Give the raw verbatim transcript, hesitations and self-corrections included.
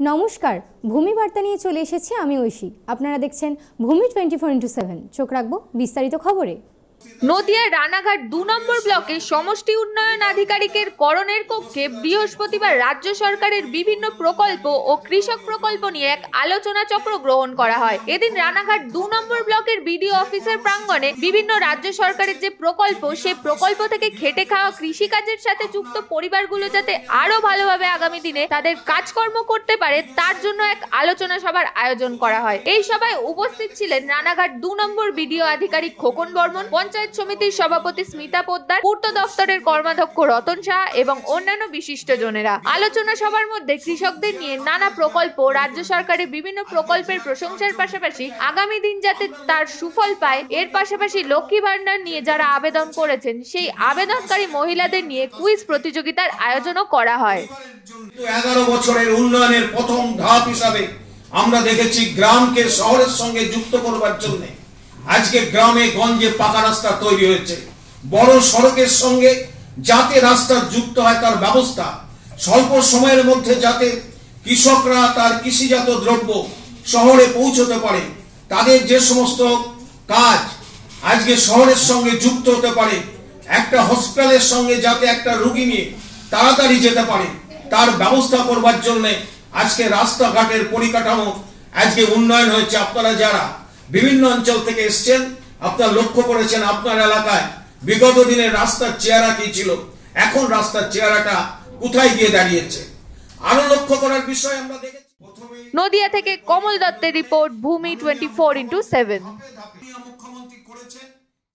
নমস্কার, ভূমি বার্তা নিয়ে চলে এসেছি আমি ঐশী। আপনারা দেখছেন ভূমি টোয়েন্টি ফোর ইন্টু সেভেন। চোখ রাখবো বিস্তারিত খবরে। নদিয়ার রানাঘাট দু নম্বর ব্লকে সমষ্টি উন্নয়ন আধিকারিকের করণের কক্ষে বৃহস্পতিবার রাজ্য সরকারের বিভিন্ন প্রকল্প ও কৃষক প্রকল্প নিয়ে এক আলোচনা চক্র গ্রহণ করা হয়। এদিন রানাঘাট দু নম্বর ব্লকের বিডিও অফিসের প্রাঙ্গণে বিভিন্ন রাজ্য সরকারের যে প্রকল্প, সেই প্রকল্প থেকে খেটে খাওয়া কৃষিকাজের সাথে যুক্ত পরিবারগুলো যাতে আরো ভালোভাবে আগামী দিনে তাদের কাজকর্ম করতে পারে, তার জন্য এক আলোচনা সভার আয়োজন করা হয়। এই সভায় উপস্থিত ছিলেন রানাঘাট দু নম্বর বিডিও আধিকারিক খোকন বর্মন, পঞ্চায়েত সমিতির সভাপতি স্মিতা পোদ্দার, পূর্ত দফতরের কর্মাধ্যক্ষ রতন শাহ এবং অন্যান্য বিশিষ্টজনেরা। আলোচনা সভার মধ্যে কৃষকদের নিয়ে নানা প্রকল্প, রাজ্য সরকারের বিভিন্ন প্রকল্পের প্রশংসার পাশাপাশি আগামী দিন যাতে তার সুফল পায়, এর পাশাপাশি লক্ষ্মী ভান্ডার নিয়ে যারা আবেদন করেছেন সেই আবেদনকারী মহিলাদের নিয়ে কুইজ প্রতিযোগিতার আয়োজনও করা হয়। এগারো বছরের উন্নয়নের প্রথম ধাপ হিসাবে আমরা দেখেছি গ্রামকে শহরের সঙ্গে যুক্ত করবার জন্য আজকে গ্রামে গঞ্জে পাকা রাস্তা তৈরি হয়েছে। বড় সড়কের সঙ্গে যাতে রাস্তা যুক্ত হয় তার ব্যবস্থা, স্বল্প সময়ের মধ্যে যাতে কৃষকরা তার কৃষিজাত দ্রব্য শহরে পৌঁছতে পারে, তাদের যে সমস্ত কাজ আজকে শহরের সঙ্গে যুক্ত হতে পারে, একটা হসপিটালের সঙ্গে যাতে একটা রোগী নিয়ে তাড়াতাড়ি যেতে পারে তার ব্যবস্থা করবার জন্য আজকে রাস্তাঘাটের পরিকাঠামো আজকে উন্নয়ন হয়েছে। আপনারা যারা বিভিন্ন অঞ্চল থেকে এসছেন, আপনারা লক্ষ্য করেছেন আপনার এলাকায় বিগত দিনের রাস্তার চেহারা কি ছিল, এখন রাস্তার চেহারাটা কোথায় গিয়ে দাঁড়িয়েছে আরো লক্ষ্য করার বিষয় আমরা দেখেছি। নদিয়া থেকে কমল দত্তের রিপোর্ট, ভূমি টোয়েন্টি ফোর ইন্টু সেভেন। মুখ্যমন্ত্রী করেছে।